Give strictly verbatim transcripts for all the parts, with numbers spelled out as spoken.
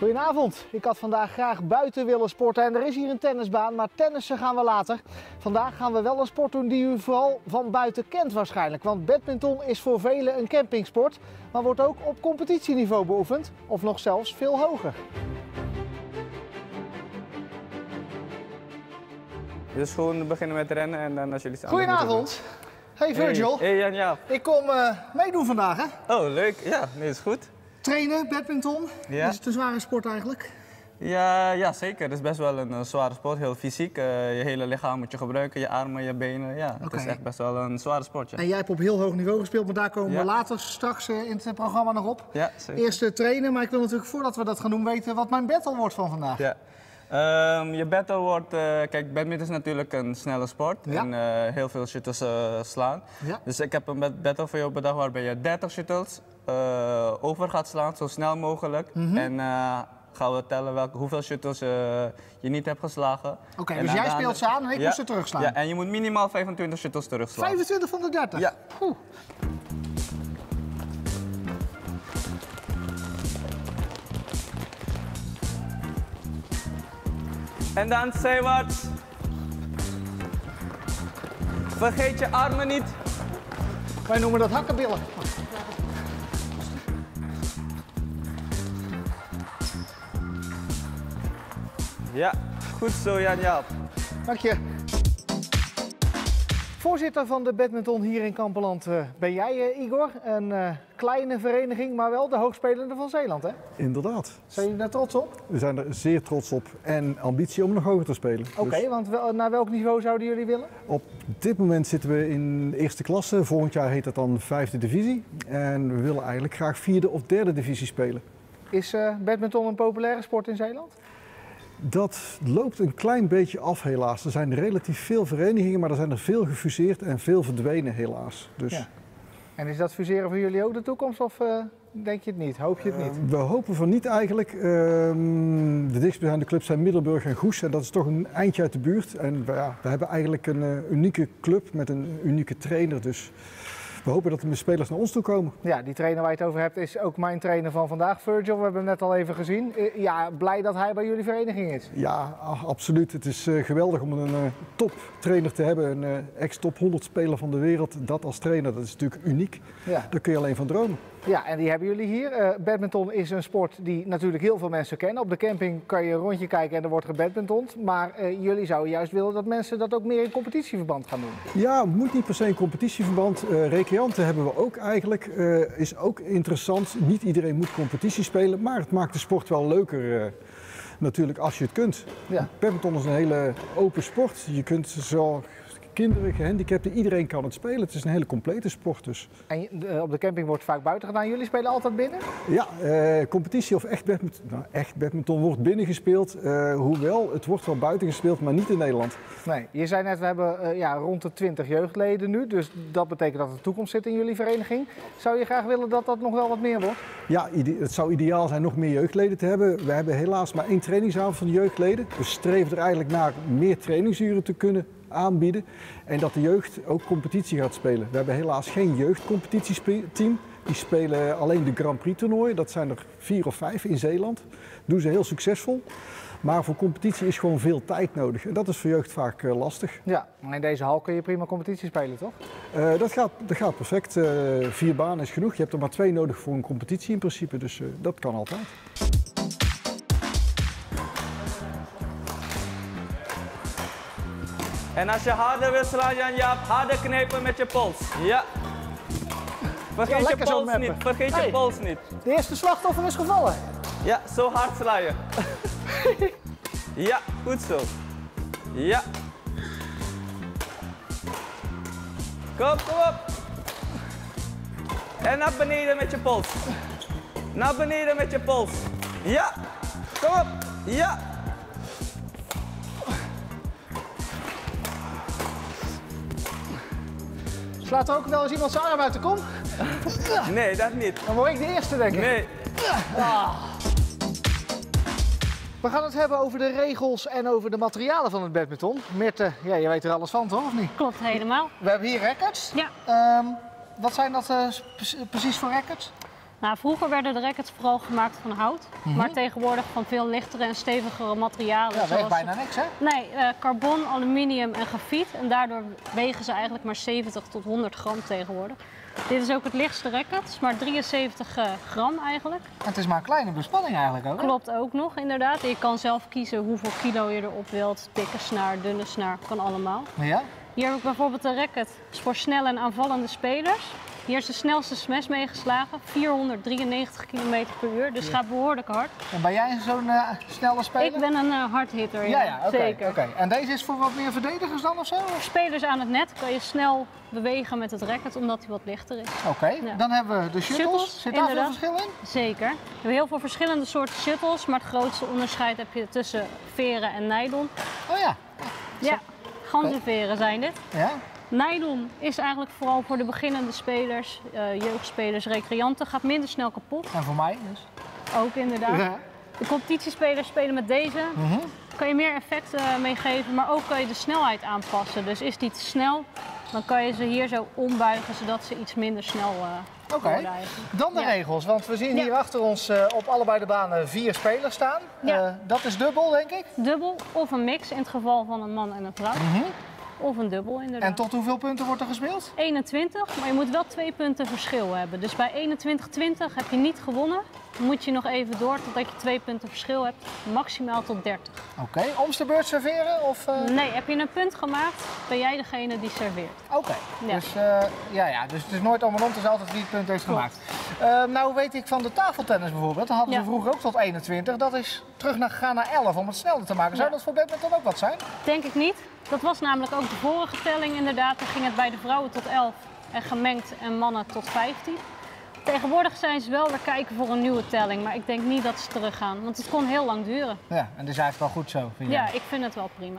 Goedenavond. Ik had vandaag graag buiten willen sporten en er is hier een tennisbaan, maar tennissen gaan we later. Vandaag gaan we wel een sport doen die u vooral van buiten kent waarschijnlijk. Want badminton is voor velen een campingsport, maar wordt ook op competitieniveau beoefend. Of nog zelfs veel hoger. Dus gewoon beginnen met rennen en dan als jullie staan. Goedenavond. Hey Virgil. Hey, hey Jan Jaap. Ik kom uh, meedoen vandaag hè. Oh leuk, ja, nee is goed. Trainen, badminton. Ja. Is het een zware sport eigenlijk? Ja, ja zeker. Het is best wel een uh, zware sport, heel fysiek. Uh, je hele lichaam moet je gebruiken, je armen, je benen. Ja, het okay. is echt best wel een zware sport. Ja. En jij hebt op heel hoog niveau gespeeld, maar daar komen ja. we later straks uh, in het programma nog op. Ja, zeker. Eerst uh, trainen, maar ik wil natuurlijk voordat we dat gaan doen weten wat mijn battle wordt van vandaag. Ja. Um, je battle wordt, uh, kijk, badminton is natuurlijk een snelle sport ja. en uh, heel veel shuttles uh, slaan. Ja. Dus ik heb een battle voor jou bedacht waarbij je dertig shuttles uh, over gaat slaan, zo snel mogelijk. Mm-hmm. En uh, gaan we tellen welke, hoeveel shuttles uh, je niet hebt geslagen. Oké, okay, dus jij speelt ze aan en ik ja, moet ze terugslaan? Ja, en je moet minimaal vijfentwintig shuttles terugslaan. vijfentwintig van de dertig? Ja. Oeh. En dan zijwaarts. Vergeet je armen niet. Wij noemen dat hakkenbillen. Ja, goed zo Jan Jaap. Dank je. Voorzitter van de badminton hier in Kampeland uh, ben jij, uh, Igor. Een uh, kleine vereniging, maar wel de hoogspelende van Zeeland, hè? Inderdaad. Zijn jullie daar trots op? We zijn er zeer trots op en ambitie om nog hoger te spelen. Oké, okay, dus... want wel, naar welk niveau zouden jullie willen? Op dit moment zitten we in eerste klasse. Volgend jaar heet dat dan vijfde divisie. En we willen eigenlijk graag vierde of derde divisie spelen. Is uh, badminton een populaire sport in Zeeland? Dat loopt een klein beetje af helaas. Er zijn relatief veel verenigingen, maar er zijn er veel gefuseerd en veel verdwenen helaas. Dus... Ja. En is dat fuseren voor jullie ook de toekomst of uh, denk je het niet? Hoop je het niet? Uh, we hopen van niet eigenlijk. Uh, de dichtstbijzijnde clubs zijn Middelburg en Goes en dat is toch een eindje uit de buurt. En we, ja, we hebben eigenlijk een uh, unieke club met een unieke trainer. Dus we hopen dat de spelers naar ons toe komen. Ja, die trainer waar je het over hebt is ook mijn trainer van vandaag, Virgil. We hebben hem net al even gezien. Ja, blij dat hij bij jullie vereniging is. Ja, absoluut. Het is uh, geweldig om een uh, toptrainer te hebben. Een uh, ex-top honderd speler van de wereld. Dat als trainer, dat is natuurlijk uniek. Ja. Daar kun je alleen van dromen. Ja, en die hebben jullie hier. Uh, badminton is een sport die natuurlijk heel veel mensen kennen. Op de camping kan je een rondje kijken en er wordt gebadmintond. Maar uh, jullie zouden juist willen dat mensen dat ook meer in competitieverband gaan doen. Ja, moet niet per se in competitieverband. Uh, recreanten hebben we ook eigenlijk. Uh, is ook interessant. Niet iedereen moet competitie spelen, maar het maakt de sport wel leuker. Uh, natuurlijk als je het kunt. Ja. Badminton is een hele open sport. Je kunt zo... Kinderen, gehandicapten, iedereen kan het spelen. Het is een hele complete sport dus. En uh, op de camping wordt vaak buiten gedaan. Jullie spelen altijd binnen? Ja, uh, competitie of echt badminton, nou, echt badminton wordt binnen gespeeld. Uh, hoewel, het wordt wel buiten gespeeld, maar niet in Nederland. Nee, je zei net, we hebben uh, ja, rond de twintig jeugdleden nu. Dus dat betekent dat er toekomst zit in jullie vereniging. Zou je graag willen dat dat nog wel wat meer wordt? Ja, het zou ideaal zijn nog meer jeugdleden te hebben. We hebben helaas maar één trainingsavond van de jeugdleden. We streven er eigenlijk naar meer trainingsuren te kunnen aanbieden en dat de jeugd ook competitie gaat spelen. We hebben helaas geen jeugdcompetitieteam. Die spelen alleen de Grand Prix toernooien. Dat zijn er vier of vijf in Zeeland. Dat doen ze heel succesvol. Maar voor competitie is gewoon veel tijd nodig. En dat is voor jeugd vaak uh, lastig. Ja, maar in deze hal kun je prima competitie spelen, toch? Uh, dat, gaat, dat gaat perfect. Uh, vier banen is genoeg. Je hebt er maar twee nodig voor een competitie in principe. Dus uh, dat kan altijd. En als je harder wil slaan, Jan Jaap, harder knijpen met je pols. Ja. Vergeet ja, je pols niet, vergeet hey, je pols niet. De eerste slachtoffer is gevallen. Ja, zo hard sla je. Ja, goed zo. Ja. Kom, kom op. En naar beneden met je pols. Naar beneden met je pols. Ja. Kom op. Ja. Slaat er ook wel eens iemand zijn arm uit de kom? Nee, dat niet. Dan word ik de eerste, denk ik. Nee. Ah. We gaan het hebben over de regels en over de materialen van het badminton. Mirte, ja, je weet er alles van, toch? Of niet? Klopt, helemaal. We hebben hier rackets. Ja. Um, wat zijn dat uh, precies voor rackets? Nou, vroeger werden de rackets vooral gemaakt van hout, Mm-hmm. maar tegenwoordig van veel lichtere en stevigere materialen. Ja, weegt zoals... bijna niks, hè? Nee, uh, carbon, aluminium en grafiet. En daardoor wegen ze eigenlijk maar zeventig tot honderd gram tegenwoordig. Dit is ook het lichtste racket, het is maar drieënzeventig gram eigenlijk. En het is maar een kleine bespanning eigenlijk ook, hè? Klopt ook nog, inderdaad. Je kan zelf kiezen hoeveel kilo je erop wilt. Dikke snaar, dunne snaar, kan allemaal. Ja? Hier heb ik bijvoorbeeld een racket is voor snelle en aanvallende spelers. Hier is de snelste smash meegeslagen, vierhonderddrieënnegentig kilometer per uur, dus gaat behoorlijk hard. En ben jij zo'n uh, snelle speler? Ik ben een uh, hardhitter, ja, ja, ja okay, zeker. Okay. En deze is voor wat meer verdedigers dan of zo? Spelers aan het net kan je snel bewegen met het racket, omdat hij wat lichter is. Oké, okay. ja. Dan hebben we de shuttles. shuttles Zit daar veel verschil in? Zeker. We hebben heel veel verschillende soorten shuttles, maar het grootste onderscheid heb je tussen veren en nylon. Oh ja. Ja, ganzenveren zijn dit. Ja. Nylon is eigenlijk vooral voor de beginnende spelers, uh, jeugdspelers, recreanten, gaat minder snel kapot. En voor mij dus? Ook inderdaad. Ja. De competitiespelers spelen met deze. Mm-hmm. Kan je meer effect uh, meegeven, maar ook kan je de snelheid aanpassen. Dus is die te snel, dan kan je ze hier zo ombuigen zodat ze iets minder snel uh, Oké, okay. Dan de ja. regels, want we zien hier ja. achter ons uh, op allebei de banen vier spelers staan. Ja. Uh, dat is dubbel, denk ik? Dubbel of een mix in het geval van een man en een vrouw. Mm-hmm. Of een dubbel inderdaad. En tot hoeveel punten wordt er gespeeld? eenentwintig, maar je moet wel twee punten verschil hebben. Dus bij eenentwintig twintig heb je niet gewonnen. Dan moet je nog even door totdat je twee punten verschil hebt. Maximaal tot dertig. Oké, okay. Om de beurt serveren? Of, uh... Nee, heb je een punt gemaakt, ben jij degene die serveert. Oké, okay. ja. Dus, uh, ja, ja, dus het is nooit om en om, het is altijd wie het punt heeft gemaakt. Uh, nou weet ik van de tafeltennis bijvoorbeeld, dan hadden ja. ze vroeger ook tot eenentwintig. Dat is terug naar gegaan naar elf om het sneller te maken. Zou ja. dat voor badminton ook wat zijn? Denk ik niet. Dat was namelijk ook de vorige telling inderdaad. Dan ging het bij de vrouwen tot elf en gemengd en mannen tot vijftien. Tegenwoordig zijn ze wel weer kijken voor een nieuwe telling, maar ik denk niet dat ze teruggaan, want het kon heel lang duren. Ja, en dat is eigenlijk wel goed zo, vind je? Ja, ik vind het wel prima.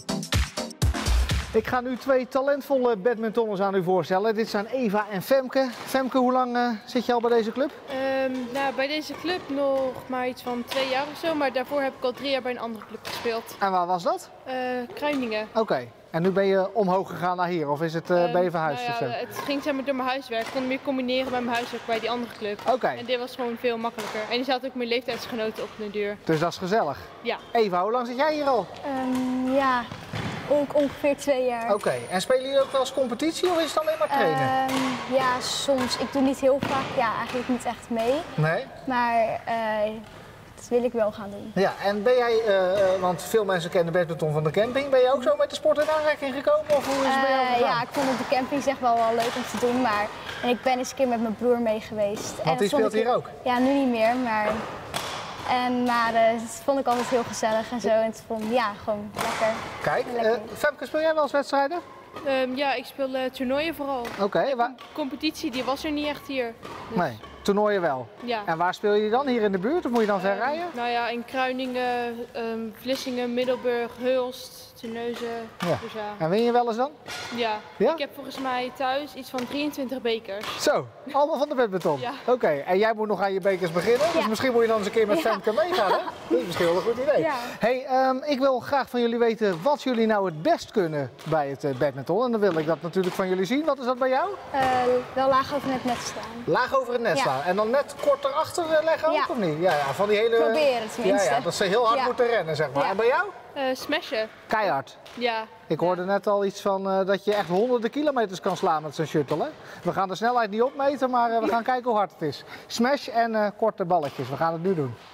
Ik ga nu twee talentvolle badmintonners aan u voorstellen. Dit zijn Eva en Femke. Femke, hoe lang uh, zit je al bij deze club? Um, nou, bij deze club nog maar iets van twee jaar of zo, maar daarvoor heb ik al drie jaar bij een andere club gespeeld. En waar was dat? Uh, Kruiningen. Oké. Okay. En nu ben je omhoog gegaan naar hier, of is het, uh, um, ben je verhuisd? Nou ja, het ging zeg maar door mijn huiswerk. Ik kon meer combineren bij mijn huiswerk bij die andere club. Oké. Okay. En dit was gewoon veel makkelijker. En die zaten ook mijn leeftijdsgenoten op de deur. Dus dat is gezellig? Ja. Eva, hoe lang zit jij hier al? Um, ja, ook ongeveer twee jaar. Oké. Okay. En spelen jullie ook wel eens competitie of is het alleen maar trainen? Um, ja, soms. Ik doe niet heel vaak, ja, eigenlijk niet echt mee. Nee? Maar uh, dat wil ik wel gaan doen. Ja, en ben jij, uh, want veel mensen kennen badminton van de camping, ben je ook zo met de sport in aanraking gekomen of hoe is het bij jou gegaan? Uh, ja, ik vond het de camping echt wel, wel leuk om te doen, maar en ik ben eens een keer met mijn broer mee geweest. Want en die speelt hier ook? Ja, nu niet meer, maar, en, maar uh, dat vond ik altijd heel gezellig en zo en het vond ja, gewoon lekker. Kijk, lekker. Uh, Femke, speel jij wel eens wedstrijden? Um, ja, ik speel uh, toernooien vooral. Oké. Okay, waar... Competitie, die was er niet echt hier. Dus... Nee, toernooien wel. Ja. En waar speel je die dan? Hier in de buurt of moet je dan ver uh, rijden? Nou ja, in Kruiningen, um, Vlissingen, Middelburg, Hulst, Terneuzen. Ja. Dus ja. En win je wel eens dan? Ja. ja. Ik heb volgens mij thuis iets van drieëntwintig bekers. Zo, allemaal van de badminton? Ja. Oké, okay. En jij moet nog aan je bekers beginnen, ja. Dus misschien moet je dan eens een keer met ja. Femke meegaan, hè? Dat is misschien wel een goed idee. Ja. Hey, um, ik wil graag van jullie weten wat jullie nou het best kunnen bij het uh, badminton. En dan wil ik dat natuurlijk van jullie zien. Wat is dat bij jou? Uh, wel laag over het net staan. Laag over het net ja. staan. En dan net kort erachter leggen ook, ja. of niet? Ja, ja, van die hele... Proberen tenminste. Ja, ja, dat ze heel hard ja. moeten rennen, zeg maar. Ja. En bij jou? Uh, smashen. Keihard. Ja. Ik hoorde ja. net al iets van uh, dat je echt honderden kilometers kan slaan met zo'n shuttle. Hè? We gaan de snelheid niet opmeten, maar uh, we gaan kijken hoe hard het is. Smash en uh, korte balletjes. We gaan het nu doen.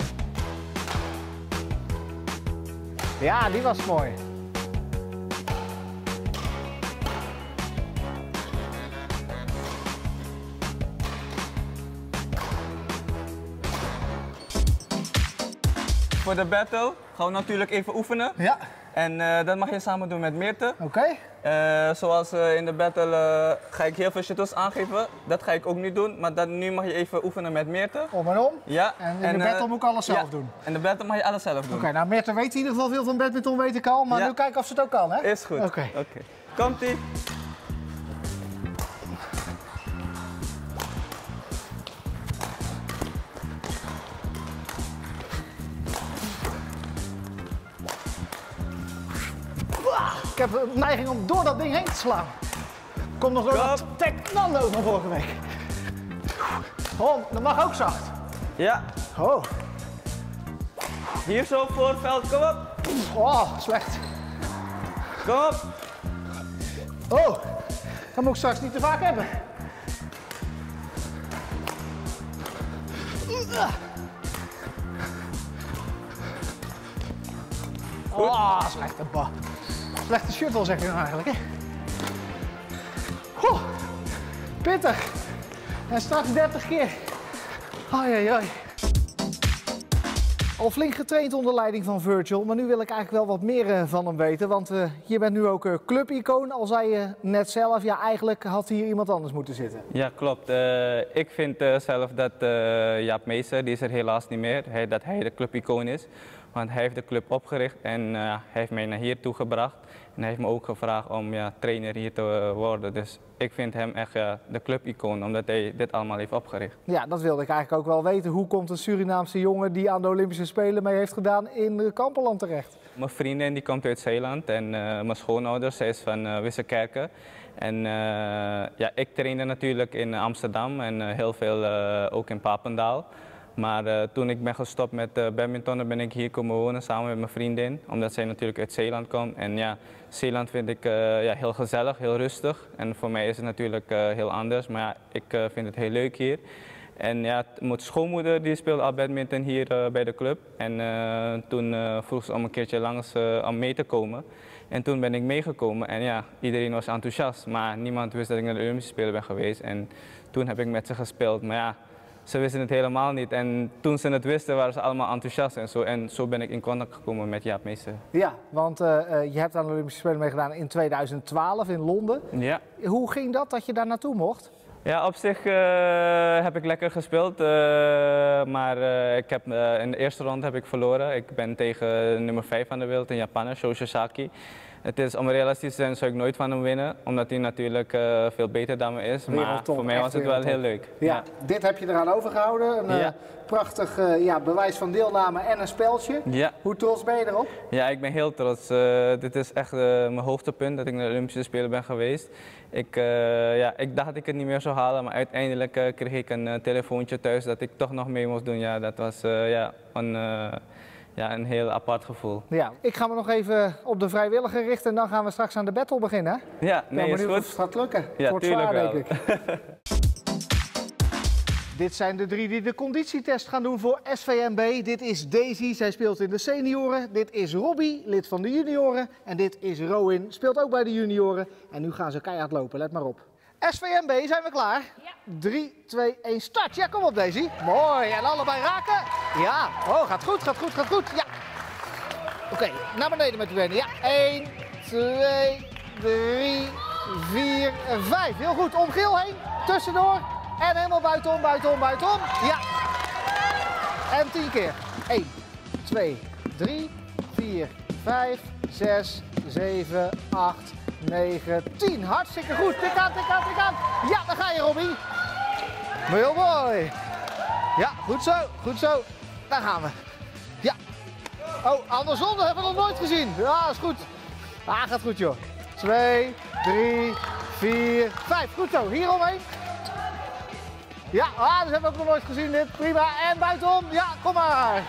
Ja, die was mooi. Voor de battle gaan we natuurlijk even oefenen. Ja. En uh, dat mag je samen doen met Meerte. Oké. Okay. Uh, zoals uh, in de battle uh, ga ik heel veel shuttles aangeven. Dat ga ik ook niet doen, maar dat, nu mag je even oefenen met Meerte. Om en om? Ja. En in en, de battle uh, moet ik alles zelf ja. doen? En de battle mag je alles zelf doen. Oké, okay, nou Meerte weet in ieder geval veel van badminton, weet ik al. Maar ja. nu kijken of ze het ook kan, hè? Is goed. Oké. Okay. Okay. Komt-ie. Ik heb een neiging om door dat ding heen te slaan. Komt nog door dat technando van vorige week. Oh, dat mag ook zacht. Ja. Oh. Hier zo voorveld, kom op. Oh, slecht. Kom op. Oh, dat moet ik straks niet te vaak hebben. Oh, slechte bal. Slechte shuttle zeg je nou eigenlijk, hè? Oh, pittig. En straks dertig keer. Ai, ai, ai. Al flink getraind onder leiding van Virgil, maar nu wil ik eigenlijk wel wat meer van hem weten. Want uh, je bent nu ook uh, clubicoon, al zei je net zelf, ja eigenlijk had hier iemand anders moeten zitten. Ja, klopt. Uh, ik vind uh, zelf dat uh, Jaap Meester, die is er helaas niet meer, hij, dat hij de clubicoon is. Want hij heeft de club opgericht en uh, hij heeft mij naar hier toe gebracht. En hij heeft me ook gevraagd om ja, trainer hier te uh, worden. Dus ik vind hem echt uh, de clubicoon, omdat hij dit allemaal heeft opgericht. Ja, dat wilde ik eigenlijk ook wel weten. Hoe komt een Surinaamse jongen die aan de Olympische Spelen mee heeft gedaan in Kamperland terecht? Mijn vriendin die komt uit Zeeland en uh, mijn schoonouders, zij is van uh, Wissekerke. En uh, ja, ik trainde natuurlijk in Amsterdam en uh, heel veel uh, ook in Papendal. Maar uh, toen ik ben gestopt met uh, badmintonnen ben ik hier komen wonen samen met mijn vriendin. Omdat zij natuurlijk uit Zeeland komt. En ja, Zeeland vind ik uh, ja, heel gezellig, heel rustig. En voor mij is het natuurlijk uh, heel anders. Maar ja, ik uh, vind het heel leuk hier. En ja, mijn schoonmoeder die speelde al badminton hier uh, bij de club. En uh, toen uh, vroeg ze om een keertje langs uh, om mee te komen. En toen ben ik meegekomen en ja, iedereen was enthousiast. Maar niemand wist dat ik naar de Olympische Spelen ben geweest. En toen heb ik met ze gespeeld. Maar ja, ze wisten het helemaal niet en toen ze het wisten waren ze allemaal enthousiast en zo. En zo ben ik in contact gekomen met Jaap Meester. Ja, want uh, je hebt aan de Olympische Spelen meegedaan in tweeduizend twaalf in Londen. Ja. Hoe ging dat dat je daar naartoe mocht? Ja, op zich uh, heb ik lekker gespeeld, uh, maar uh, ik heb, uh, in de eerste ronde heb ik verloren. Ik ben tegen nummer vijf van de wereld, een Japaner, Sho Sasaki. Het is, om realistisch te zijn zou ik nooit van hem winnen, omdat hij natuurlijk uh, veel beter dan me is. Maar wereldtop, voor mij was het wel heel leuk. Ja, ja. Dit heb je eraan overgehouden. Een ja. uh, prachtig uh, ja, bewijs van deelname en een speldje. Ja. Hoe trots ben je erop? Ja, ik ben heel trots. Uh, dit is echt uh, mijn hoogtepunt dat ik naar de Olympische Spelen ben geweest. Ik, uh, ja, ik dacht dat ik het niet meer zou halen, maar uiteindelijk uh, kreeg ik een uh, telefoontje thuis dat ik toch nog mee moest doen. Ja, dat was uh, ja, een... Uh, Ja, een heel apart gevoel. Ja, ik ga me nog even op de vrijwilliger richten en dan gaan we straks aan de battle beginnen. Ja, nee, ja, is goed. Of het gaat lukken. Ja, wordt tuurlijk zwaar, wel. denk ik. Dit zijn de drie die de conditietest gaan doen voor S V M B. Dit is Daisy, zij speelt in de senioren. Dit is Robbie, lid van de junioren. En dit is Rowan, speelt ook bij de junioren. En nu gaan ze keihard lopen, let maar op. S V M B, zijn we klaar? Ja. drie, twee, één, start. Ja, kom op Daisy. Mooi, en allebei raken. Ja, oh, gaat goed, gaat goed, gaat goed. Ja. Oké, okay, naar beneden met de benen. Ja, één, twee, drie, vier, vijf. Heel goed, om geel heen, tussendoor. En helemaal buitenom, buitenom, buitenom. Ja. En tien keer. één, twee, drie, vier, vijf, zes, zeven, acht, negen, tien. Hartstikke goed. Tik aan, tik aan, tik aan. Ja, daar ga je, Robbie. Heel mooi. Ja, goed zo, goed zo. Daar gaan we. Ja. Oh, andersom, dat hebben we nog nooit gezien. Ja, is goed. Ah, gaat goed, joh. Twee, drie, vier, vijf. Goed zo, hier omheen. Ja, ah, dat hebben we ook nog nooit gezien, dit. Prima. En buitenom. Ja, kom maar.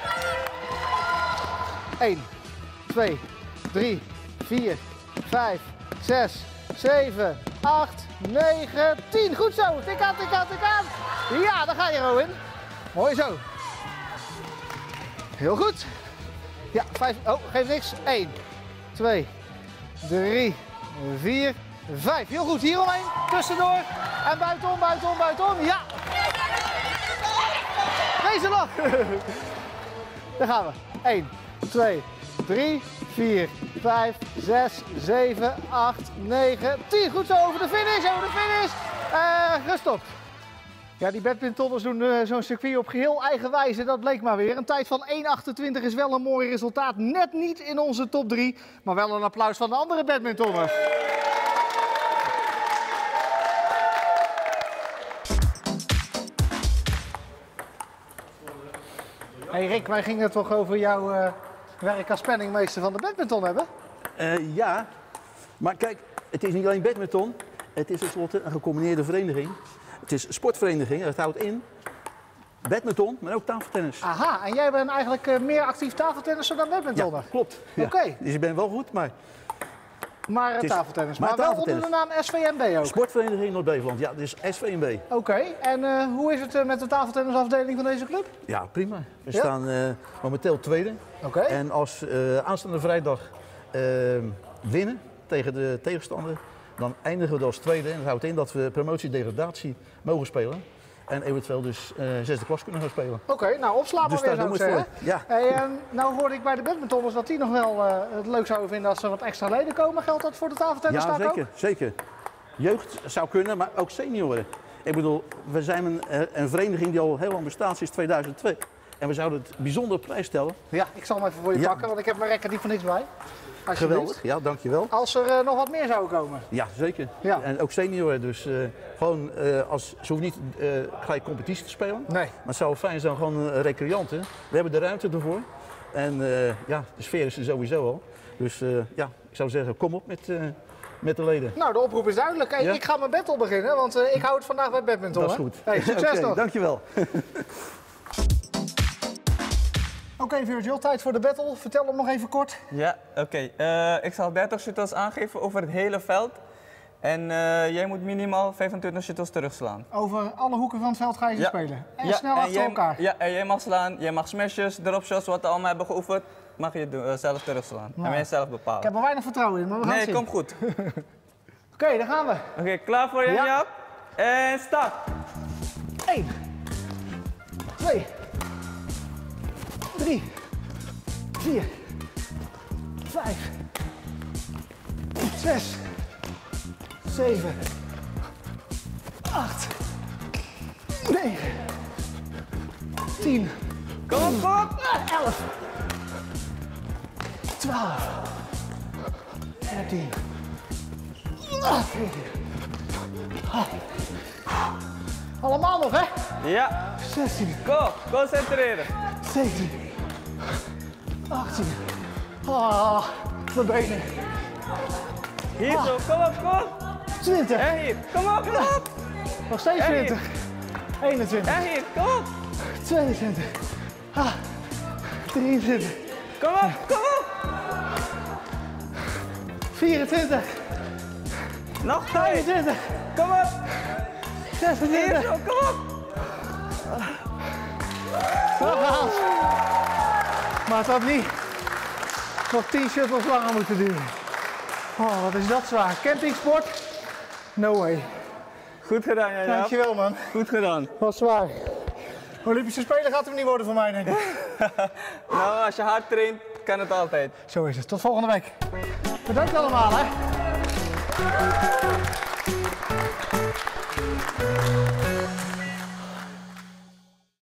één, twee, drie, vier, vijf, zes, zeven, acht, negen, tien. Goed zo. Tik aan, tik aan, tik aan. Ja, daar ga je, Rowan. Mooi zo. Heel goed. Ja, vijf. Oh, geef niks. één, twee, drie, vier, vijf. Heel goed. Hier omheen. Tussendoor. En buitenom, buitenom, buitenom. Ja. Deze nog. Daar gaan we. één, twee, drie, vier, vijf, zes, zeven, acht, negen, tien. Goed zo, over de finish, over de finish. Uh, gestopt. Ja, die badmintonners doen uh, zo'n circuit op geheel eigen wijze. Dat bleek maar weer. Een tijd van één achtentwintig is wel een mooi resultaat. Net niet in onze top drie, maar wel een applaus van de andere badmintonners. Hey Rick, wij gingen het toch over jouw uh, werk als penningmeester van de badminton hebben? Uh, ja, maar kijk, het is niet alleen badminton. Het is tenslotte een gecombineerde vereniging. Het is een sportvereniging, dat houdt in badminton, maar ook tafeltennis. Aha, en jij bent eigenlijk uh, meer actief tafeltennisser dan badmintonner? Ja, klopt. Ja. Oké. Okay. Dus je bent wel goed, maar... Maar uh, is, tafeltennis, maar, maar wel tafeltennis. onder de naam S V M B ook? Sportvereniging Noord-Beveland, ja, dus S V M B. Oké, okay. en uh, hoe is het uh, met de tafeltennisafdeling van deze club? Ja, prima. We ja? staan uh, momenteel tweede. Oké. Okay. En als uh, aanstaande vrijdag uh, winnen tegen de tegenstander, dan eindigen we als tweede. En dat houdt in dat we promotie-degradatie mogen spelen. En eventueel dus uh, zesde klas kunnen gaan spelen. Oké, okay, nou opslaan dus maar weer, zou ik zeggen. Ja. Hey, um, nou hoorde ik bij de badmintonners dat die nog wel uh, het leuk zouden vinden als er wat extra leden komen. Geldt dat voor de tafeltennis? Ja, zeker, ook? zeker. Jeugd zou kunnen, maar ook senioren. Ik bedoel, we zijn een, een vereniging die al heel lang bestaat sinds tweeduizend twee. En we zouden het bijzonder op prijs stellen. Ja, ik zal hem even voor je ja. pakken, want ik heb mijn rekker niet voor niks bij. Geweldig, ja, dankjewel. Als er uh, nog wat meer zouden komen. Ja, zeker. Ja. En ook senioren, dus uh, gewoon, uh, als, ze hoeven niet uh, gelijk competitie te spelen. Nee. Maar het zou fijn zijn, gewoon uh, recreanten. We hebben de ruimte ervoor. En uh, ja, de sfeer is er sowieso al. Dus uh, ja, ik zou zeggen, kom op met, uh, met de leden. Nou, de oproep is duidelijk. Hey, ja? Ik ga mijn battle beginnen, want uh, ik hou het vandaag bij badminton. Dat is goed. Hey, succes okay, nog. Dankjewel. Oké okay, Virgil, tijd voor de battle. Vertel hem nog even kort. Ja, oké. Okay. Uh, ik zal dertig shuttles aangeven over het hele veld. En uh, jij moet minimaal vijfentwintig shuttles terugslaan. Over alle hoeken van het veld ga je ze ja. spelen? En ja, snel en achter jij, elkaar? Ja, en jij mag slaan, jij mag smashes, dropshots, wat we allemaal hebben geoefend, mag je uh, zelf terugslaan. Nou, en jij zelf bepalen. Ik heb er weinig vertrouwen in, maar we gaan nee, zien. Nee, komt goed. Oké, okay, daar gaan we. Oké, okay, klaar voor je, ja. Jaap? En start. één, twee, drie, vier, vijf, zes, zeven, acht, negen, tien, kom op, kom op, elf, twaalf, dertien, veertien. Allemaal nog, hè? Ja. zestien. Kom, concentreren. zeventien. achttien. Ah, mijn benen. Hier ah. zo, kom op, kom op. twintig. En hier, kom op, kom op. Nog steeds twintig. eenentwintig. En hier, kom op. tweeëntwintig. Ah, drieëntwintig. Kom op, kom op. vierentwintig. Nog twee. vijfentwintig. Kom op. zesentwintig. Hier zo, kom op. Gehaald. Maar het had niet nog tien shuttles langer moeten duren. Oh, wat is dat zwaar. Campingsport? No way. Goed gedaan, jij. Dankjewel, man. Goed gedaan. Wat zwaar. Olympische Spelen gaat hem niet worden voor mij, denk ik. Nou, als je hard traint, kan het altijd. Zo is het. Tot volgende week. Bedankt allemaal, hè.